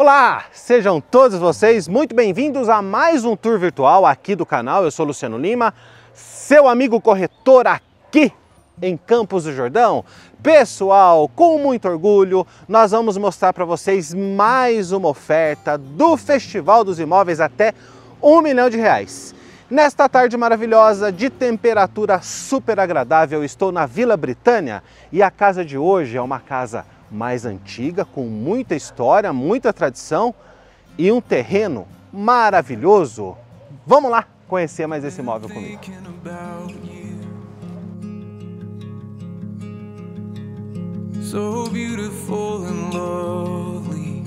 Olá, sejam todos vocês muito bem-vindos a mais um tour virtual aqui do canal. Eu sou Luciano Lima, seu amigo corretor aqui em Campos do Jordão. Pessoal, com muito orgulho, nós vamos mostrar para vocês mais uma oferta do Festival dos Imóveis até R$1 milhão. Nesta tarde maravilhosa, de temperatura super agradável, estou na Vila Britânia e a casa de hoje é uma casa mais antiga, com muita história, muita tradição e um terreno maravilhoso. Vamos lá conhecer mais esse imóvel comigo. So beautiful and lovely,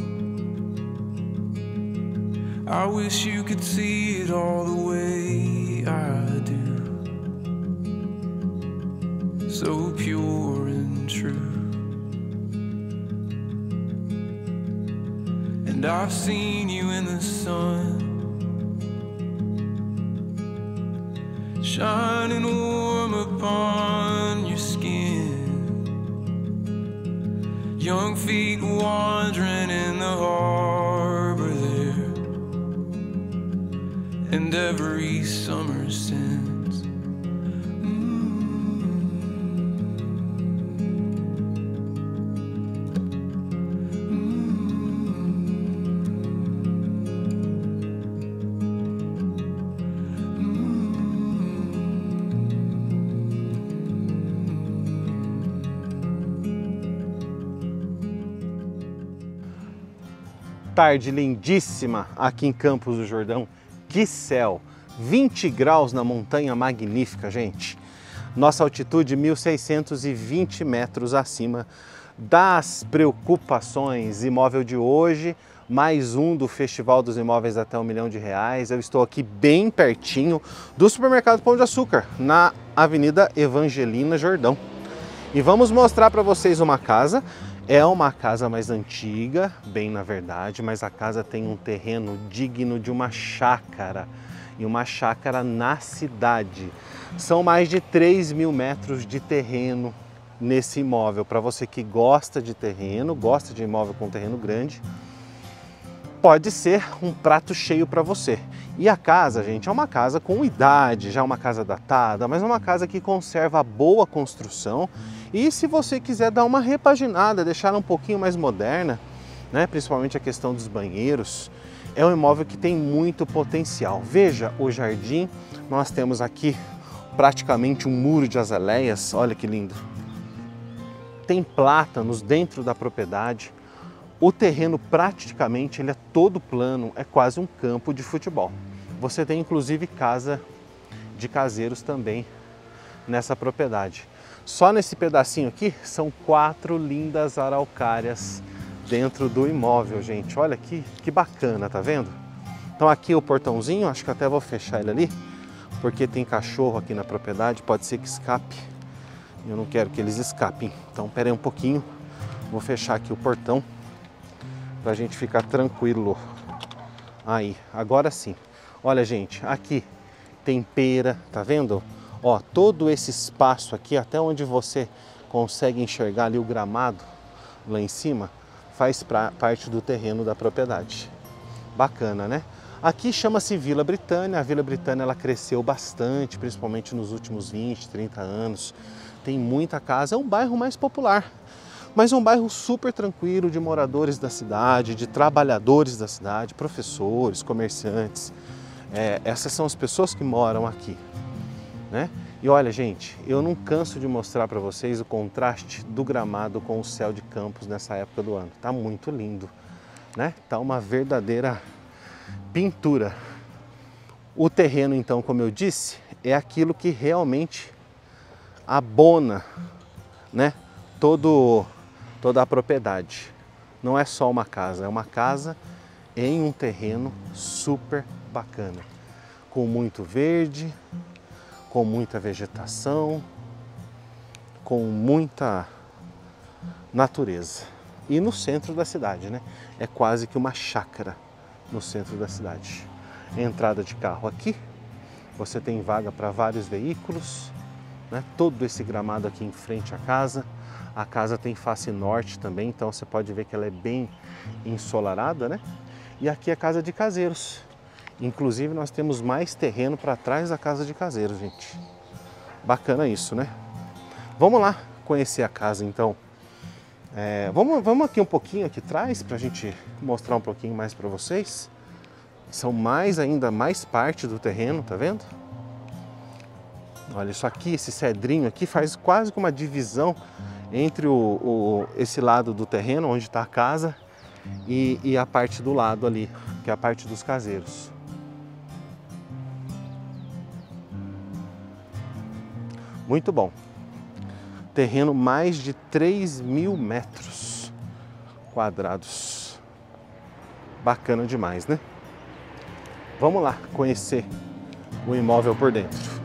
I wish you could see it all the way I do. So pure and true. And I've seen you in the sun, shining warm upon your skin. Young feet wandering in the harbor there, and every summer since. Tarde lindíssima aqui em Campos do Jordão. Que céu! 20 graus na montanha magnífica, gente. Nossa altitude 1.620 metros acima das preocupações. Imóvel de hoje, mais um do Festival dos Imóveis até R$1 milhão. Eu estou aqui bem pertinho do supermercado Pão de Açúcar, na Avenida Evangelina Jordão. E vamos mostrar para vocês uma casa. É uma casa mais antiga, bem na verdade, mas a casa tem um terreno digno de uma chácara, e uma chácara na cidade. São mais de 3.000 metros de terreno nesse imóvel. Para você que gosta de terreno, gosta de imóvel com terreno grande, pode ser um prato cheio para você. E a casa, gente, é uma casa com idade, já é uma casa datada, mas é uma casa que conserva boa construção. E se você quiser dar uma repaginada, deixar ela um pouquinho mais moderna, né, principalmente a questão dos banheiros, é um imóvel que tem muito potencial. Veja o jardim, nós temos aqui praticamente um muro de azaleias, olha que lindo. Tem plátanos dentro da propriedade. O terreno praticamente ele é todo plano, é quase um campo de futebol. Você tem inclusive casa de caseiros também nessa propriedade. Só nesse pedacinho aqui são 4 lindas araucárias dentro do imóvel, gente. Olha que bacana, tá vendo? Então aqui o portãozinho, acho que até vou fechar ele ali, porque tem cachorro aqui na propriedade, pode ser que escape. Eu não quero que eles escapem. Então pera aí um pouquinho, vou fechar aqui o portão para a gente ficar tranquilo. Aí, agora sim. Olha, gente, aqui tem pera, tá vendo? Ó, todo esse espaço aqui, até onde você consegue enxergar ali o gramado lá em cima, faz parte do terreno da propriedade. Bacana, né? Aqui chama-se Vila Britânia. A Vila Britânia ela cresceu bastante, principalmente nos últimos 20, 30 anos. Tem muita casa, é um bairro mais popular, mas um bairro super tranquilo de moradores da cidade, de trabalhadores da cidade, professores, comerciantes. Essas são as pessoas que moram aqui, né? E olha, gente, eu não canso de mostrar para vocês o contraste do gramado com o céu de Campos nessa época do ano. Tá muito lindo, né? Tá uma verdadeira pintura. O terreno, então, como eu disse, é aquilo que realmente abona, né, toda a propriedade. Não é só uma casa, é uma casa em um terreno super bacana, com muito verde, com muita vegetação, com muita natureza. E no centro da cidade, né? É quase que uma chácara no centro da cidade. Entrada de carro aqui, você tem vaga para vários veículos, né? Todo esse gramado aqui em frente à casa. A casa tem face norte também, então você pode ver que ela é bem ensolarada, né? E aqui é a casa de caseiros. Inclusive nós temos mais terreno para trás da casa de caseiros, gente. Bacana isso, né? Vamos lá conhecer a casa então. Vamos aqui um pouquinho aqui atrás para a gente mostrar um pouquinho mais para vocês. São ainda mais parte do terreno, tá vendo? Olha, isso aqui, esse cedrinho aqui faz quase que uma divisão entre esse lado do terreno, onde está a casa, e a parte do lado ali, que é a parte dos caseiros. Muito bom. Terreno mais de 3.000 metros quadrados. Bacana demais, né? Vamos lá conhecer o imóvel por dentro.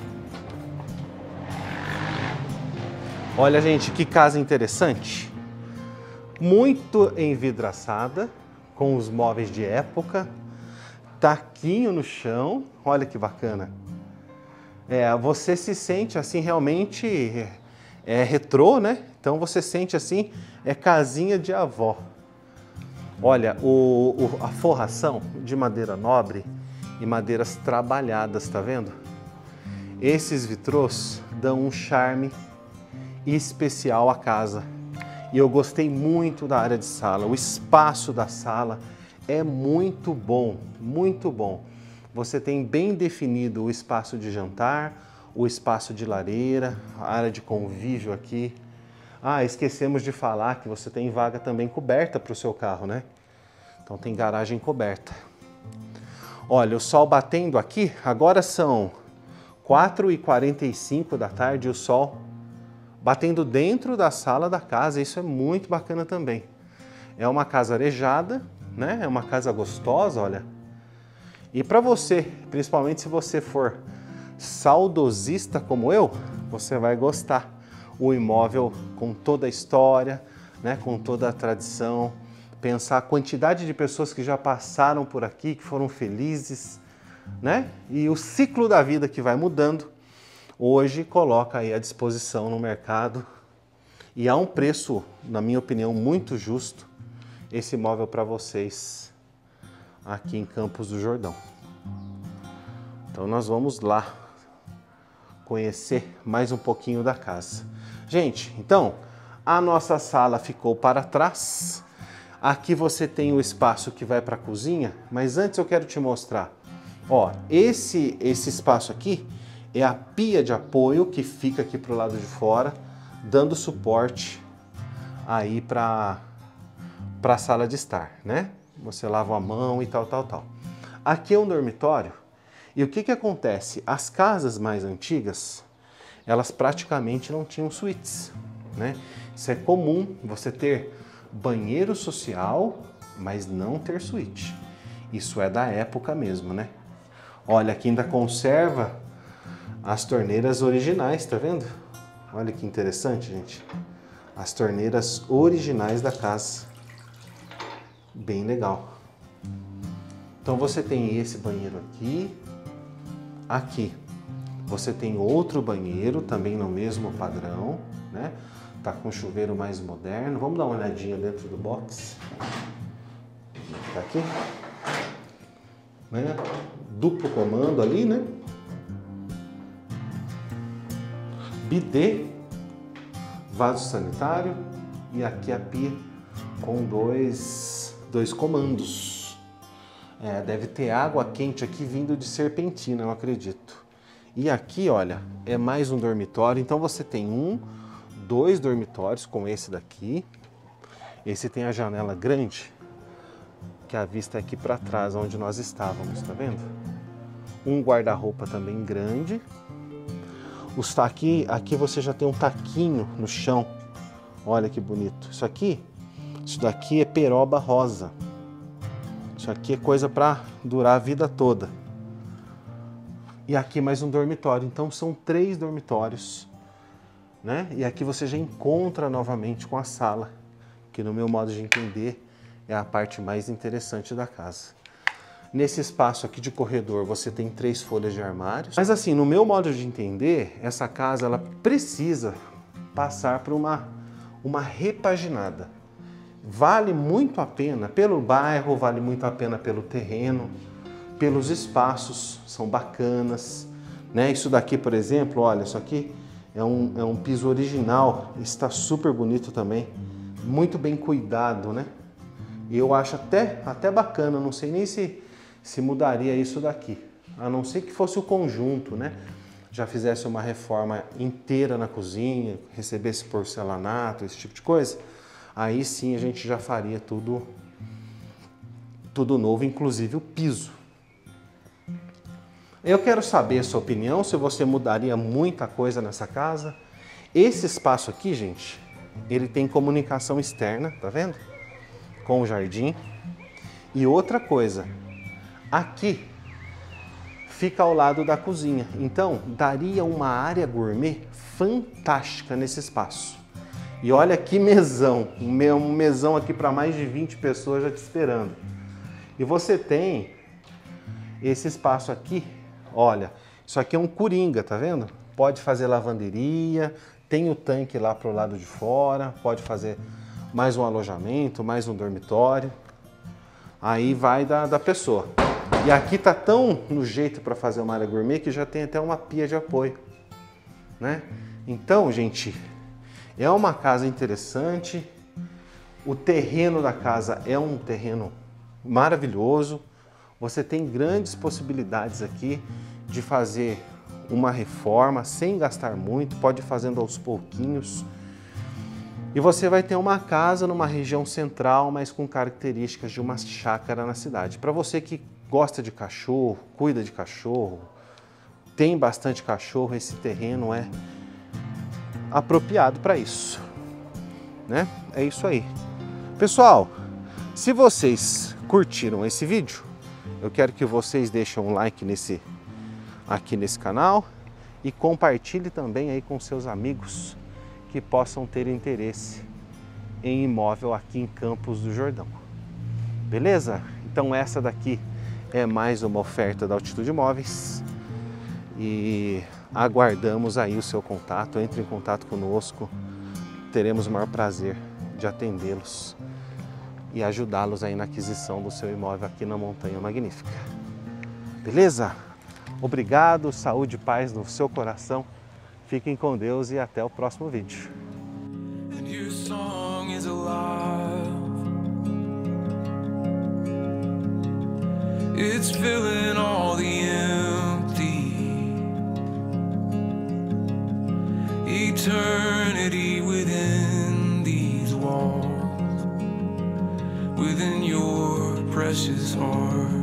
Olha, gente, que casa interessante. Muito envidraçada, com os móveis de época. Taquinho no chão. Olha que bacana. Você se sente assim realmente retrô, né? Então você sente assim, casinha de avó. Olha, a forração de madeira nobre e madeiras trabalhadas, tá vendo? Esses vitrôs dão um charme especial à casa. E eu gostei muito da área de sala. O espaço da sala é muito bom, muito bom. Você tem bem definido o espaço de jantar, o espaço de lareira, a área de convívio aqui. Esquecemos de falar que você tem vaga também coberta para o seu carro, né? Então tem garagem coberta. Olha, o sol batendo aqui, agora são 4h45 da tarde, o sol batendo dentro da sala da casa. Isso é muito bacana também. É uma casa arejada, né? É uma casa gostosa, olha. E para você, principalmente se você for saudosista como eu, você vai gostar. O imóvel com toda a história, né? Com toda a tradição. Pensar a quantidade de pessoas que já passaram por aqui, que foram felizes, né? E o ciclo da vida que vai mudando, hoje coloca aí à disposição no mercado. E há um preço, na minha opinião, muito justo, esse imóvel para vocês aqui em Campos do Jordão. Então nós vamos lá conhecer mais um pouquinho da casa. Gente, então a nossa sala ficou para trás. Aqui você tem o espaço que vai para a cozinha, mas antes eu quero te mostrar. Ó, esse espaço aqui é a pia de apoio que fica aqui para o lado de fora, dando suporte aí para a sala de estar, né? Você lava a mão e tal. Aqui é um dormitório. E o que acontece? As casas mais antigas, elas praticamente não tinham suítes, né? Isso é comum, você ter banheiro social, mas não ter suíte. Isso é da época mesmo, né? Olha, aqui ainda conserva as torneiras originais, tá vendo? Olha que interessante, gente. As torneiras originais da casa. Bem legal. Então você tem esse banheiro aqui. Aqui você tem outro banheiro, também no mesmo padrão, né? Tá com chuveiro mais moderno. Vamos dar uma olhadinha dentro do box. Tá aqui. Né? Duplo comando ali, né? Bidê, vaso sanitário e aqui a pia com dois comandos. Deve ter água quente aqui vindo de Serpentina, eu acredito. E aqui, olha, é mais um dormitório. Então você tem dois dormitórios com esse daqui. Esse tem a janela grande, que a vista é aqui para trás, onde nós estávamos, tá vendo? Um guarda-roupa também grande. Aqui você já tem um taquinho no chão. Olha que bonito. Isso daqui é peroba rosa. Isso aqui é coisa para durar a vida toda. E aqui mais um dormitório. Então são 3 dormitórios, né? E aqui você já encontra novamente com a sala, que no meu modo de entender é a parte mais interessante da casa. Nesse espaço aqui de corredor você tem 3 folhas de armários. Mas assim, no meu modo de entender, essa casa ela precisa passar por uma repaginada. Vale muito a pena pelo bairro, vale muito a pena pelo terreno, pelos espaços, são bacanas, né? Isso daqui, por exemplo, olha, isso aqui é um piso original, está super bonito também, muito bem cuidado, né? E eu acho até bacana, não sei nem se mudaria isso daqui, a não ser que fosse o conjunto, né? Já fizesse uma reforma inteira na cozinha, recebesse porcelanato, esse tipo de coisa, aí sim a gente já faria tudo novo, inclusive o piso. Eu quero saber a sua opinião, se você mudaria muita coisa nessa casa. Esse espaço aqui, gente, ele tem comunicação externa, tá vendo? Com o jardim. E outra coisa, aqui fica ao lado da cozinha, então daria uma área gourmet fantástica nesse espaço. E olha que mesão, um mesão aqui para mais de 20 pessoas já te esperando. E você tem esse espaço aqui, olha, isso aqui é um coringa, tá vendo? Pode fazer lavanderia, tem o tanque lá pro lado de fora, pode fazer mais um alojamento, mais um dormitório. Aí vai da pessoa. E aqui tá tão no jeito para fazer uma área gourmet que já tem até uma pia de apoio, né? Então, gente, é uma casa interessante. O terreno da casa é um terreno maravilhoso. Você tem grandes possibilidades aqui de fazer uma reforma sem gastar muito, pode ir fazendo aos pouquinhos. E você vai ter uma casa numa região central, mas com características de uma chácara na cidade. Para você que gosta de cachorro, cuida de cachorro, tem bastante cachorro, esse terreno é apropriado para isso, né? É isso aí. Pessoal, se vocês curtiram esse vídeo, eu quero que vocês deixem um like aqui nesse canal e compartilhe também aí com seus amigos que possam ter interesse em imóvel aqui em Campos do Jordão. Beleza? Então essa daqui é mais uma oferta da Altitude Imóveis e aguardamos aí o seu contato. Entre em contato conosco, teremos o maior prazer de atendê-los e ajudá-los aí na aquisição do seu imóvel aqui na Montanha Magnífica. Beleza? Obrigado, saúde e paz no seu coração. Fiquem com Deus e até o próximo vídeo. And your song is alive. It's filling all the empty. Eternity within these walls, within your precious heart.